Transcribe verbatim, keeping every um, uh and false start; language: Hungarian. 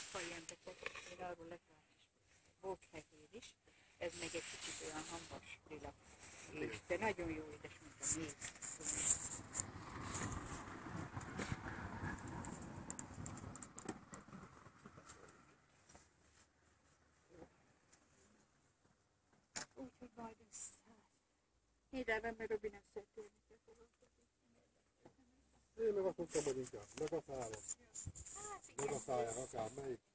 apa ilyen beteg, arról legalább is volt fehér is, ez még egy kicsit olyan hambas lila, és de nagyon jó édes, mint a méz. Úgyhogy majd ez hídában meg Robi nem szeretődik. Én meg azt mondtam, hogy inkább meg a szállom, meg a szálljon, akár melyik.